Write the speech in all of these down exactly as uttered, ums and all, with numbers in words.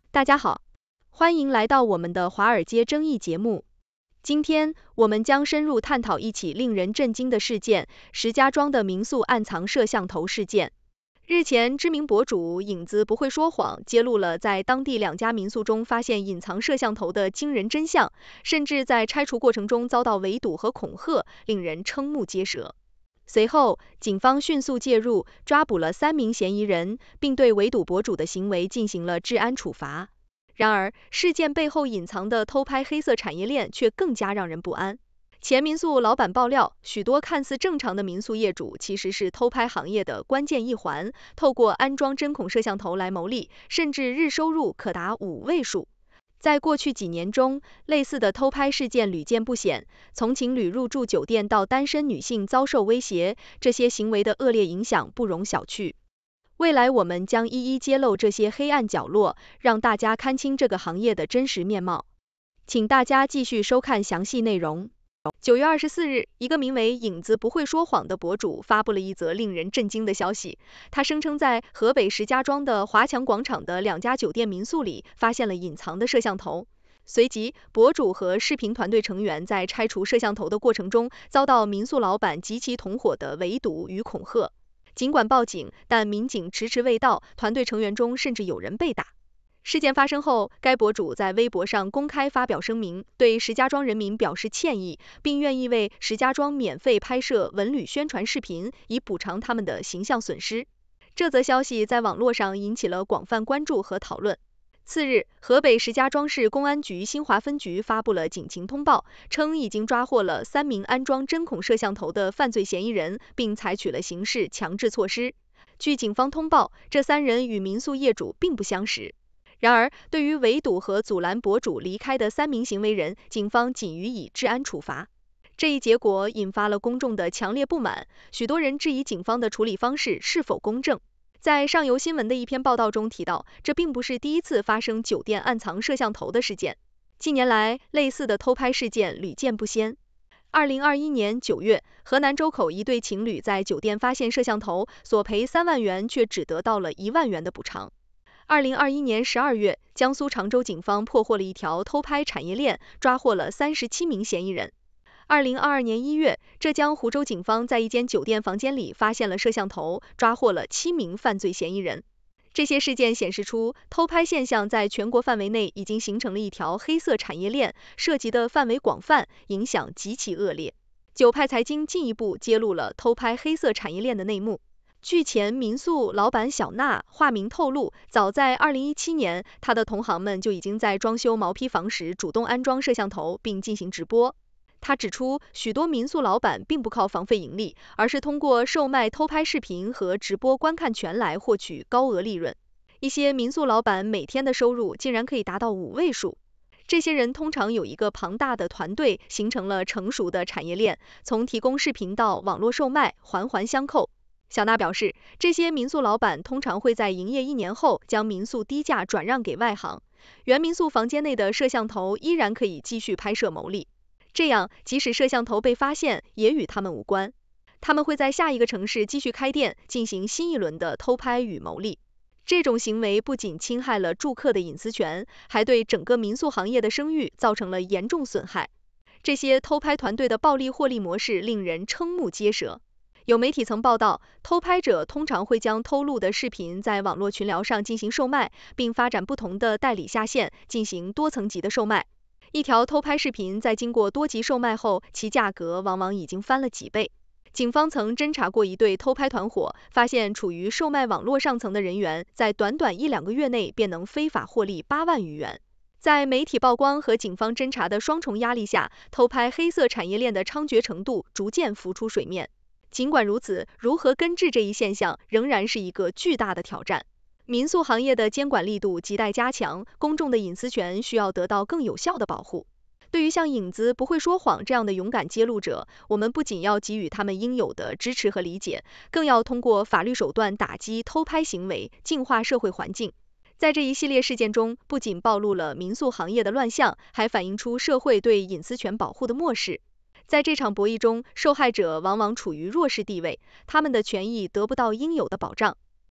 大家好，欢迎来到我们的华尔街争议节目。今天我们将深入探讨一起令人震惊的事件——石家庄的民宿暗藏摄像头事件。日前，知名博主影子不会说谎揭露了在当地两家民宿中发现隐藏摄像头的惊人真相，甚至在拆除过程中遭到围堵和恐吓，令人瞠目结舌。随后，警方迅速介入，抓捕了三名嫌疑人，并对围堵博主的行为进行了治安处罚。然而，事件背后隐藏的偷拍黑色产业链却更加让人不安。前民宿老板爆料，许多看似正常的民宿业主其实是偷拍行业的关键一环，透过安装针孔摄像头来牟利，甚至日收入可达五位数。在过去几年中，类似的偷拍事件屡见不鲜，从情侣入住酒店到单身女性遭受威胁，这些行为的恶劣影响不容小觑。未来我们将一一揭露这些黑暗角落，让大家看清这个行业的真实面貌。请大家继续收看详细内容。九月二十四日，一个名为影子不会说谎的博主发布了一则令人震惊的消息。他声称在河北石家庄的华强广场的两家酒店民宿里发现了隐藏的摄像头。随即，博主和视频团队成员在拆除摄像头的过程中，遭到民宿老板及其同伙的围堵与恐吓。尽管报警，但民警迟迟未到，团队成员中甚至有人被打。事件发生后，该博主在微博上公开发表声明，对石家庄人民表示歉意，并愿意为石家庄免费拍摄文旅宣传视频，以补偿他们的形象损失。这则消息在网络上引起了广泛关注和讨论。次日，河北石家庄市公安局新华分局发布了警情通报，称已经抓获了三名安装针孔摄像头的犯罪嫌疑人，并采取了刑事强制措施。据警方通报，这三人与民宿业主并不相识。然而，对于围堵和阻拦博主离开的三名行为人，警方仅予以治安处罚。这一结果引发了公众的强烈不满，许多人质疑警方的处理方式是否公正。在上游新闻的一篇报道中提到，这并不是第一次发生酒店暗藏摄像头的事件。近年来，类似的偷拍事件屡见不鲜。二零二一年九月，河南周口一对情侣在酒店发现摄像头，索赔三万元，却只得到了一万元的补偿。二零二一年十二月，江苏常州警方破获了一条偷拍产业链，抓获了三十七名嫌疑人。二零二二年一月，浙江湖州警方在一间酒店房间里发现了摄像头，抓获了七名犯罪嫌疑人。这些事件显示出，偷拍现象在全国范围内已经形成了一条黑色产业链，涉及的范围广泛，影响极其恶劣。九派财经进一步揭露了偷拍黑色产业链的内幕。据前民宿老板小娜化名透露，早在二零一七年，他的同行们就已经在装修毛坯房时主动安装摄像头并进行直播。他指出，许多民宿老板并不靠房费盈利，而是通过售卖偷拍视频和直播观看权来获取高额利润。一些民宿老板每天的收入竟然可以达到五位数。这些人通常有一个庞大的团队，形成了成熟的产业链，从提供视频到网络售卖，环环相扣。小娜表示，这些民宿老板通常会在营业一年后将民宿低价转让给外行，原民宿房间内的摄像头依然可以继续拍摄牟利。这样，即使摄像头被发现，也与他们无关。他们会在下一个城市继续开店，进行新一轮的偷拍与牟利。这种行为不仅侵害了住客的隐私权，还对整个民宿行业的声誉造成了严重损害。这些偷拍团队的暴利获利模式令人瞠目结舌。有媒体曾报道，偷拍者通常会将偷录的视频在网络群聊上进行售卖，并发展不同的代理下线，进行多层级的售卖。一条偷拍视频在经过多级售卖后，其价格往往已经翻了几倍。警方曾侦查过一对偷拍团伙，发现处于售卖网络上层的人员，在短短一两个月内便能非法获利八万余元。在媒体曝光和警方侦查的双重压力下，偷拍黑色产业链的猖獗程度逐渐浮出水面。尽管如此，如何根治这一现象仍然是一个巨大的挑战。民宿行业的监管力度亟待加强，公众的隐私权需要得到更有效的保护。对于像影子不会说谎这样的勇敢揭露者，我们不仅要给予他们应有的支持和理解，更要通过法律手段打击偷拍行为，净化社会环境。在这一系列事件中，不仅暴露了民宿行业的乱象，还反映出社会对隐私权保护的漠视。在这场博弈中，受害者往往处于弱势地位，他们的权益得不到应有的保障。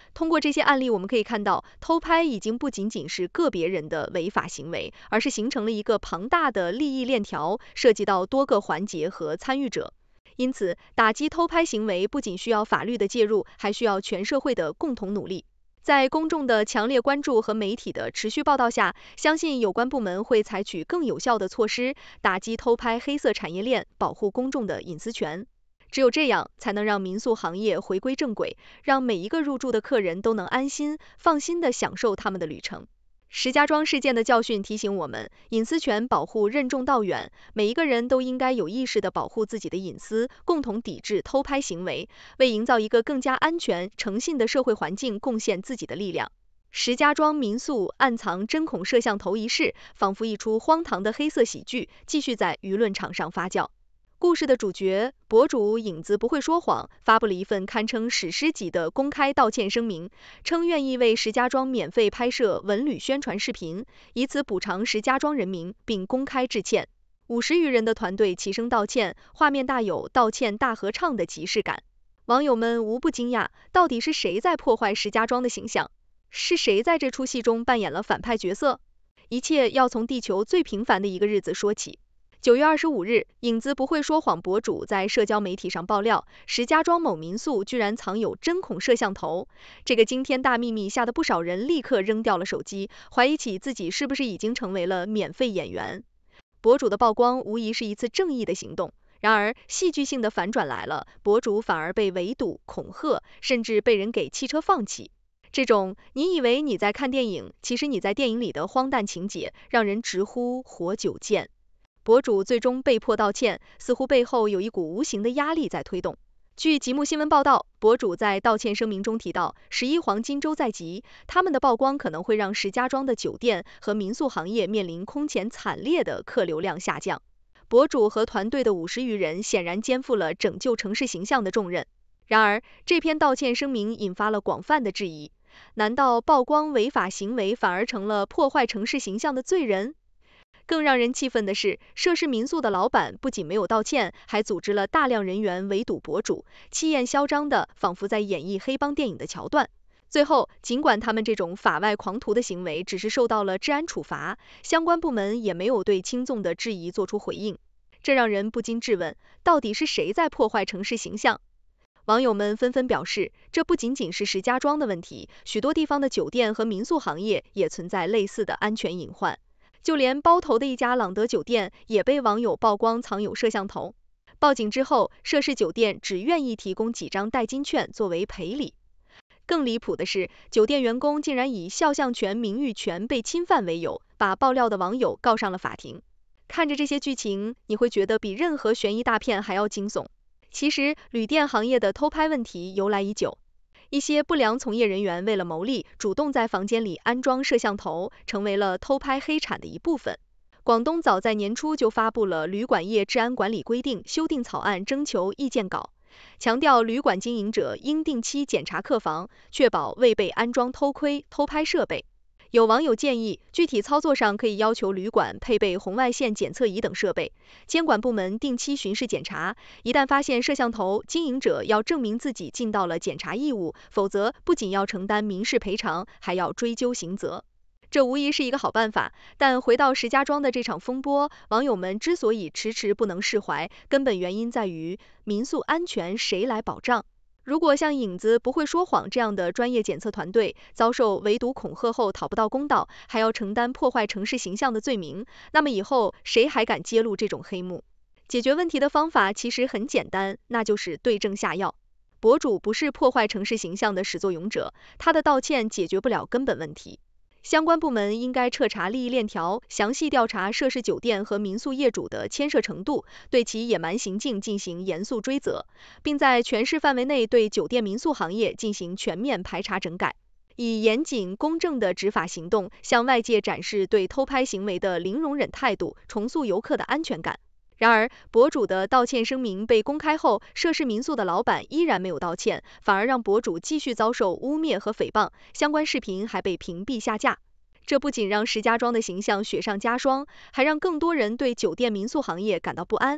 通过这些案例，我们可以看到，偷拍已经不仅仅是个别人的违法行为，而是形成了一个庞大的利益链条，涉及到多个环节和参与者。因此，打击偷拍行为不仅需要法律的介入，还需要全社会的共同努力。在公众的强烈关注和媒体的持续报道下，相信有关部门会采取更有效的措施，打击偷拍黑色产业链，保护公众的隐私权。只有这样，才能让民宿行业回归正轨，让每一个入住的客人都能安心、放心地享受他们的旅程。石家庄事件的教训提醒我们，隐私权保护任重道远，每一个人都应该有意识地保护自己的隐私，共同抵制偷拍行为，为营造一个更加安全、诚信的社会环境贡献自己的力量。石家庄民宿暗藏针孔摄像头一事，仿佛一出荒唐的黑色喜剧，继续在舆论场上发酵。故事的主角博主影子不会说谎发布了一份堪称史诗级的公开道歉声明，称愿意为石家庄免费拍摄文旅宣传视频，以此补偿石家庄人民，并公开致歉。五十余人的团队齐声道歉，画面大有道歉大合唱的即视感。网友们无不惊讶，到底是谁在破坏石家庄的形象？是谁在这出戏中扮演了反派角色？一切要从地球最平凡的一个日子说起。九月二十五日，影子不会说谎博主在社交媒体上爆料，石家庄某民宿居然藏有针孔摄像头。这个惊天大秘密吓得不少人立刻扔掉了手机，怀疑起自己是不是已经成为了免费演员。博主的曝光无疑是一次正义的行动，然而戏剧性的反转来了，博主反而被围堵、恐吓，甚至被人给汽车放气。这种你以为你在看电影，其实你在电影里的荒诞情节，让人直呼活久见。博主最终被迫道歉，似乎背后有一股无形的压力在推动。据极目新闻报道，博主在道歉声明中提到，十一黄金周在即，他们的曝光可能会让石家庄的酒店和民宿行业面临空前惨烈的客流量下降。博主和团队的五十余人显然肩负了拯救城市形象的重任。然而，这篇道歉声明引发了广泛的质疑，难道曝光违法行为反而成了破坏城市形象的罪人？更让人气愤的是，涉事民宿的老板不仅没有道歉，还组织了大量人员围堵博主，气焰嚣张的仿佛在演绎黑帮电影的桥段。最后，尽管他们这种法外狂徒的行为只是受到了治安处罚，相关部门也没有对轻纵的质疑做出回应，这让人不禁质问，到底是谁在破坏城市形象？网友们纷纷表示，这不仅仅是石家庄的问题，许多地方的酒店和民宿行业也存在类似的安全隐患。就连包头的一家朗德酒店也被网友曝光藏有摄像头。报警之后，涉事酒店只愿意提供几张代金券作为赔礼。更离谱的是，酒店员工竟然以肖像权、名誉权被侵犯为由，把爆料的网友告上了法庭。看着这些剧情，你会觉得比任何悬疑大片还要惊悚。其实，旅店行业的偷拍问题由来已久。一些不良从业人员为了牟利，主动在房间里安装摄像头，成为了偷拍黑产的一部分。广东早在年初就发布了旅馆业治安管理规定修订草案征求意见稿，强调旅馆经营者应定期检查客房，确保未被安装偷窥、偷拍设备。有网友建议，具体操作上可以要求旅馆配备红外线检测仪等设备，监管部门定期巡视检查，一旦发现摄像头，经营者要证明自己尽到了检查义务，否则不仅要承担民事赔偿，还要追究刑责。这无疑是一个好办法，但回到石家庄的这场风波，网友们之所以迟迟不能释怀，根本原因在于民宿安全谁来保障？如果像影子不会说谎这样的专业检测团队遭受围堵恐吓后讨不到公道，还要承担破坏城市形象的罪名，那么以后谁还敢揭露这种黑幕？解决问题的方法其实很简单，那就是对症下药。博主不是破坏城市形象的始作俑者，他的道歉解决不了根本问题。相关部门应该彻查利益链条，详细调查涉事酒店和民宿业主的牵涉程度，对其野蛮行径进行严肃追责，并在全市范围内对酒店民宿行业进行全面排查整改，以严谨公正的执法行动向外界展示对偷拍行为的零容忍态度，重塑游客的安全感。然而，博主的道歉声明被公开后，涉事民宿的老板依然没有道歉，反而让博主继续遭受污蔑和诽谤，相关视频还被屏蔽下架。这不仅让石家庄的形象雪上加霜，还让更多人对酒店民宿行业感到不安。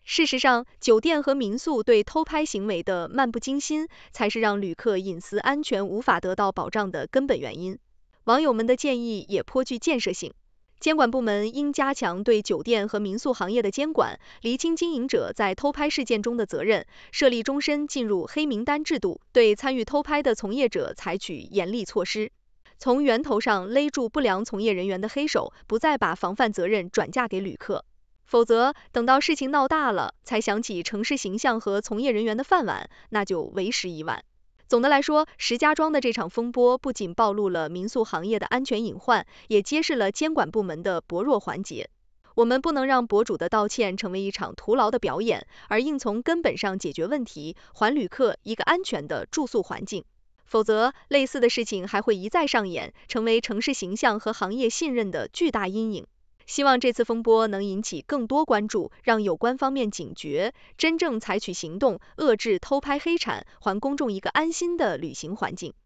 事实上，酒店和民宿对偷拍行为的漫不经心，才是让旅客隐私安全无法得到保障的根本原因。网友们的建议也颇具建设性。监管部门应加强对酒店和民宿行业的监管，厘清经营者在偷拍事件中的责任，设立终身进入黑名单制度，对参与偷拍的从业者采取严厉措施，从源头上勒住不良从业人员的黑手，不再把防范责任转嫁给旅客。否则，等到事情闹大了，才想起城市形象和从业人员的饭碗，那就为时已晚。总的来说，石家庄的这场风波不仅暴露了民宿行业的安全隐患，也揭示了监管部门的薄弱环节。我们不能让博主的道歉成为一场徒劳的表演，而应从根本上解决问题，还旅客一个安全的住宿环境。否则，类似的事情还会一再上演，成为城市形象和行业信任的巨大阴影。希望这次风波能引起更多关注，让有关方面警觉，真正采取行动，遏制偷拍黑产，还公众一个安心的旅行环境。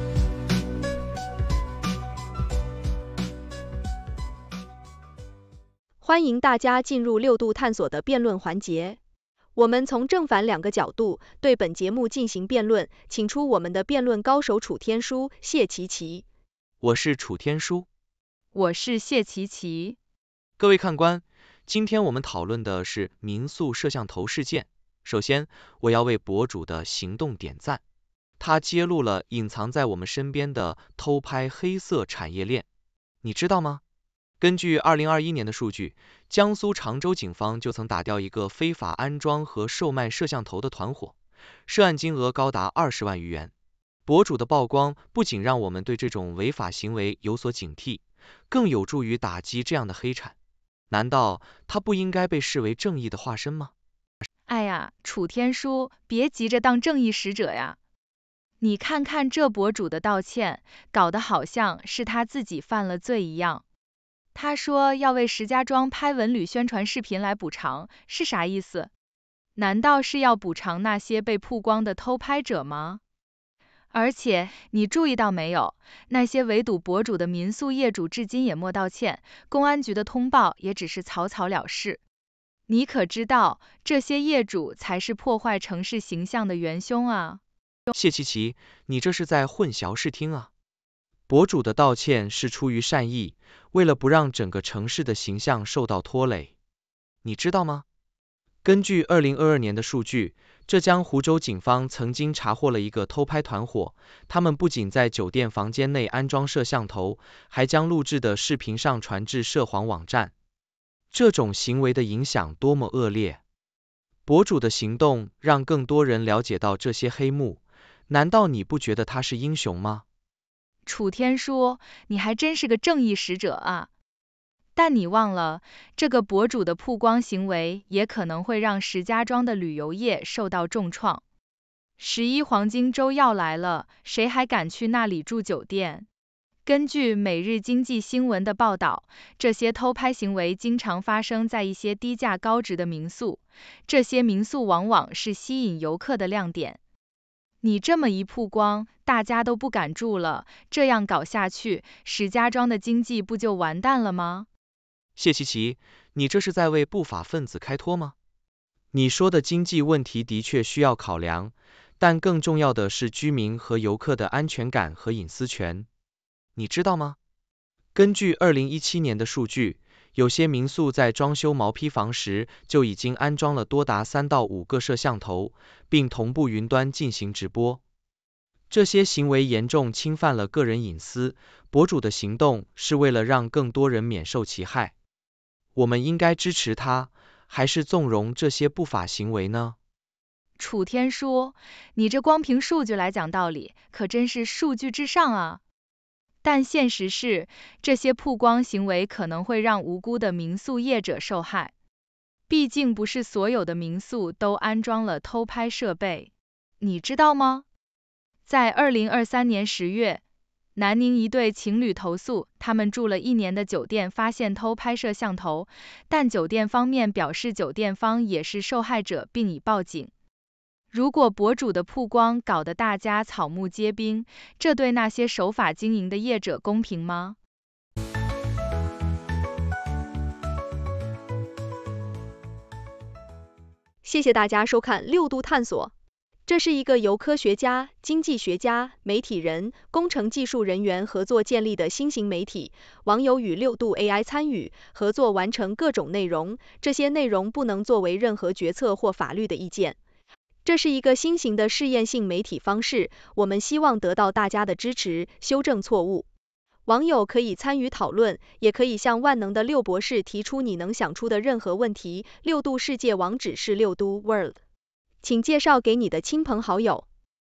欢迎大家进入六度探索的辩论环节。我们从正反两个角度对本节目进行辩论，请出我们的辩论高手楚天舒、谢琪琪。 我是楚天舒。 我是谢琪琪。 各位看官，今天我们讨论的是民宿摄像头事件。首先，我要为博主的行动点赞，他揭露了隐藏在我们身边的偷拍黑色产业链。你知道吗？根据二零二一年的数据，江苏常州警方就曾打掉一个非法安装和售卖摄像头的团伙，涉案金额高达二十万余元。博主的曝光不仅让我们对这种违法行为有所警惕，更有助于打击这样的黑产。难道他不应该被视为正义的化身吗？ 哎呀，楚天舒，别急着当正义使者呀。你看看这博主的道歉，搞得好像是他自己犯了罪一样。他说要为石家庄拍文旅宣传视频来补偿，是啥意思？难道是要补偿那些被曝光的偷拍者吗？而且你注意到没有，那些围堵博主的民宿业主至今也莫道歉，公安局的通报也只是草草了事。你可知道，这些业主才是破坏城市形象的元凶啊！ 谢琪琪，你这是在混淆视听啊！博主的道歉是出于善意，为了不让整个城市的形象受到拖累。你知道吗？根据二零二二年的数据，浙江湖州警方曾经查获了一个偷拍团伙，他们不仅在酒店房间内安装摄像头，还将录制的视频上传至涉黄网站。这种行为的影响多么恶劣！博主的行动让更多人了解到这些黑幕，难道你不觉得他是英雄吗？ 楚天舒，你还真是个正义使者啊！但你忘了，这个博主的曝光行为也可能会让石家庄的旅游业受到重创。十一黄金周要来了，谁还敢去那里住酒店？根据每日经济新闻的报道，这些偷拍行为经常发生在一些低价高值的民宿，这些民宿往往是吸引游客的亮点。你这么一曝光，大家都不敢住了，这样搞下去，石家庄的经济不就完蛋了吗？ 谢琪琪，你这是在为不法分子开脱吗？你说的经济问题的确需要考量，但更重要的是居民和游客的安全感和隐私权。你知道吗？根据二零一七年的数据，有些民宿在装修毛坯房时就已经安装了多达三到五个摄像头，并同步云端进行直播。这些行为严重侵犯了个人隐私，博主的行动是为了让更多人免受其害。我们应该支持他，还是纵容这些不法行为呢？ 楚天舒，你这光凭数据来讲道理，可真是数据至上啊！但现实是，这些曝光行为可能会让无辜的民宿业者受害。毕竟不是所有的民宿都安装了偷拍设备，你知道吗？在二零二三年十月，南宁一对情侣投诉，他们住了一年的酒店发现偷拍摄像头，但酒店方面表示酒店方也是受害者，并已报警。如果博主的曝光搞得大家草木皆兵，这对那些守法经营的业者公平吗？ 谢谢大家收看六度探索。这是一个由科学家、经济学家、媒体人、工程技术人员合作建立的新型媒体，网友与六度 A I 参与合作完成各种内容，这些内容不能作为任何决策或法律的意见。这是一个新型的试验性媒体方式，我们希望得到大家的支持，修正错误。网友可以参与讨论，也可以向万能的六博士提出你能想出的任何问题。六度世界网址是六度 World。请介绍给你的亲朋好友。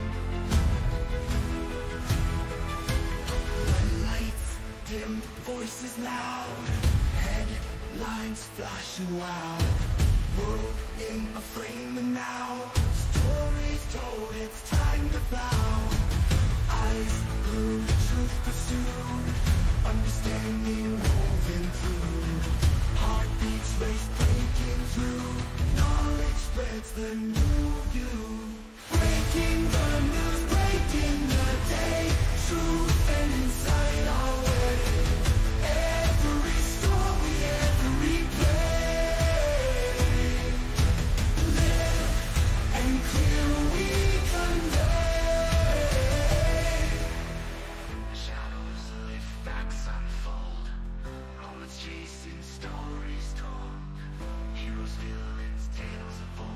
The new you, breaking the news, breaking the day, truth and insight our way. Every story, every play, live and clear we convey. Shadows lift, facts unfold, roads chasing, stories told, heroes, villains, tales of old.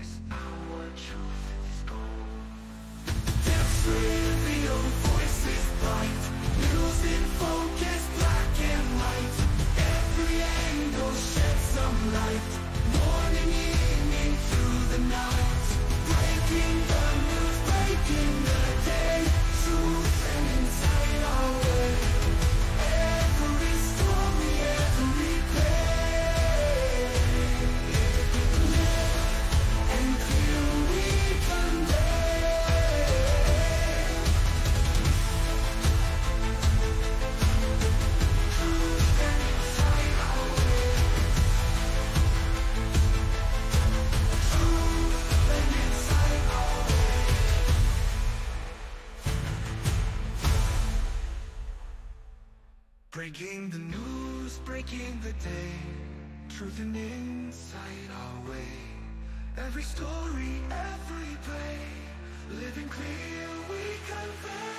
Reveal voices bright, news in focus, black and white. Every angle sheds some light, morning, evening, through the night. Breaking the news, breaking the day, truth and insight our way. Every story, every play, live and clear we convey. Breaking the news, breaking the day, truth and insight our way. Every story, every play, living clear we convey.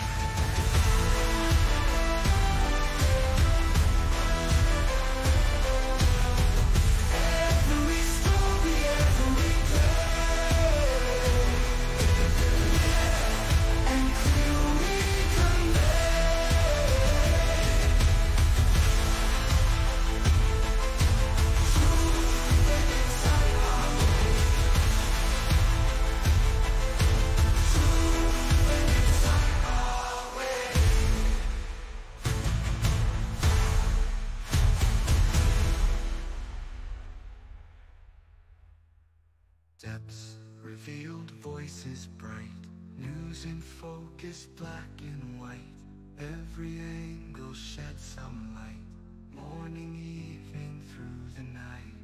Every story, every play, and clear we convey. Depths revealed, voices bright, news in focus, black and white. Every angle sheds some light, morning, evening, through the night.